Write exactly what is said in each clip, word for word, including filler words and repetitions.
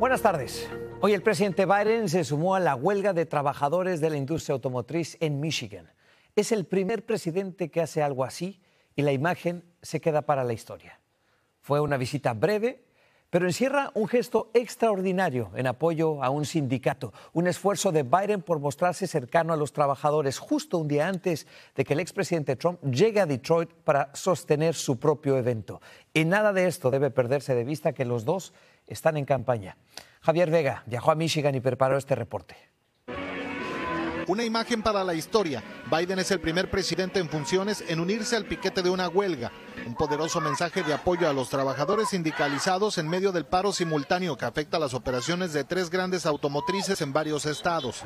Buenas tardes. Hoy el presidente Biden se sumó a la huelga de trabajadores de la industria automotriz en Michigan. Es el primer presidente que hace algo así y la imagen se queda para la historia. Fue una visita breve, pero encierra un gesto extraordinario en apoyo a un sindicato, un esfuerzo de Biden por mostrarse cercano a los trabajadores justo un día antes de que el expresidente Trump llegue a Detroit para sostener su propio evento. Y nada de esto debe perderse de vista que los dos están en campaña. Javier Vega viajó a Michigan y preparó este reporte. Una imagen para la historia. Biden es el primer presidente en funciones en unirse al piquete de una huelga. Un poderoso mensaje de apoyo a los trabajadores sindicalizados en medio del paro simultáneo que afecta las operaciones de tres grandes automotrices en varios estados.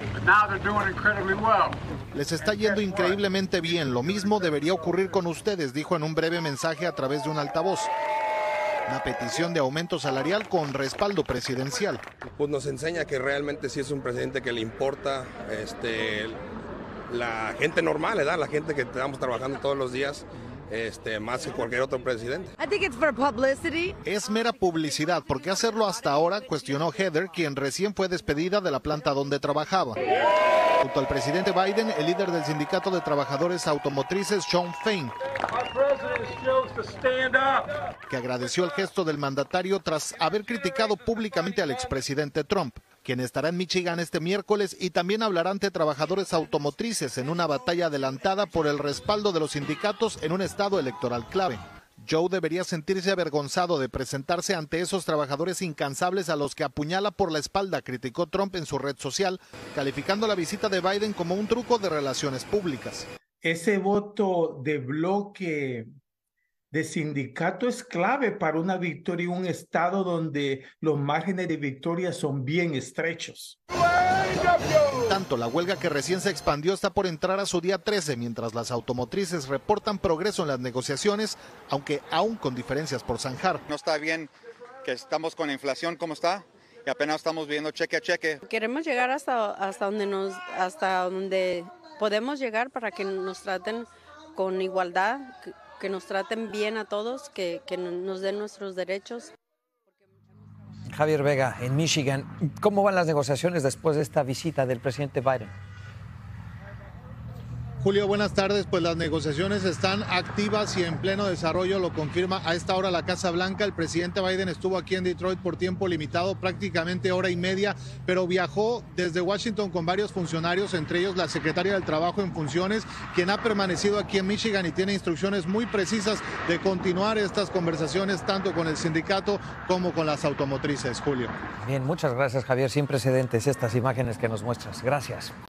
Les está yendo increíblemente bien. Lo mismo debería ocurrir con ustedes, dijo en un breve mensaje a través de un altavoz. Una petición de aumento salarial con respaldo presidencial. Pues nos enseña que realmente sí es un presidente que le importa este, la gente normal, ¿verdad? La gente que estamos trabajando todos los días, este, más que cualquier otro presidente. I think it's for publicity. Es mera publicidad. ¿Por qué hacerlo hasta ahora?, cuestionó Heather, quien recién fue despedida de la planta donde trabajaba. Junto al presidente Biden, el líder del sindicato de trabajadores automotrices, Shawn Fain, que agradeció el gesto del mandatario tras haber criticado públicamente al expresidente Trump, quien estará en Michigan este miércoles y también hablará ante trabajadores automotrices en una batalla adelantada por el respaldo de los sindicatos en un estado electoral clave. Joe debería sentirse avergonzado de presentarse ante esos trabajadores incansables a los que apuñala por la espalda, criticó Trump en su red social, calificando la visita de Biden como un truco de relaciones públicas. Ese voto de bloque de sindicato es clave para una victoria en un estado donde los márgenes de victoria son bien estrechos. En tanto, la huelga que recién se expandió está por entrar a su día trece, mientras las automotrices reportan progreso en las negociaciones, aunque aún con diferencias por zanjar. No está bien que estamos con la inflación como está y apenas estamos viendo cheque a cheque. Queremos llegar hasta, hasta, donde, nos, hasta donde podemos llegar para que nos traten con igualdad, que, que nos traten bien a todos, que, que nos den nuestros derechos. Javier Vega, en Michigan. ¿Cómo van las negociaciones después de esta visita del presidente Biden? Julio, buenas tardes. Pues las negociaciones están activas y en pleno desarrollo, lo confirma a esta hora la Casa Blanca. El presidente Biden estuvo aquí en Detroit por tiempo limitado, prácticamente hora y media, pero viajó desde Washington con varios funcionarios, entre ellos la secretaria del Trabajo en funciones, quien ha permanecido aquí en Michigan y tiene instrucciones muy precisas de continuar estas conversaciones tanto con el sindicato como con las automotrices. Julio. Bien, muchas gracias, Javier. Sin precedentes estas imágenes que nos muestras. Gracias.